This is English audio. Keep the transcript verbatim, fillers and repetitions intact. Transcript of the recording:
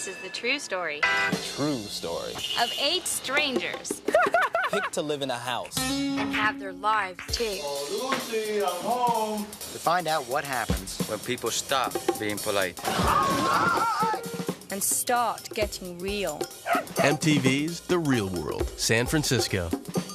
This is the true story True story. of eight strangers Picked to live in a house. and have their lives taped. Oh, Lucy, I'm home. To find out what happens when people stop being polite. And start getting real. M T V's The Real World, San Francisco.